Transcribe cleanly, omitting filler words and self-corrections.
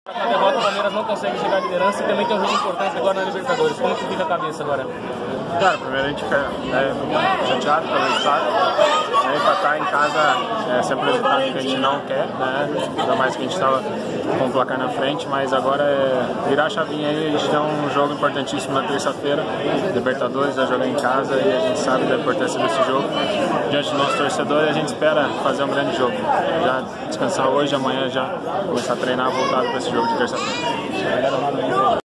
Com a derrota, o Palmeiras não consegue chegar à liderança e também tem um jogo importante agora na Libertadores. Como que fica a cabeça agora? Cara, primeiro a gente fica chateado pelo resultado. Empatar em casa é sempre o resultado que a gente não quer, né? Ainda mais que a gente estava com o placar na frente, mas agora é virar a chavinha aí. A gente tem um jogo importantíssimo na terça-feira, Libertadores, vai jogar em casa e a gente sabe da importância desse jogo diante do nosso torcedor e a gente espera fazer um grande jogo. Já descansar hoje, amanhã já começar a treinar voltado para esse jogo de terça-feira.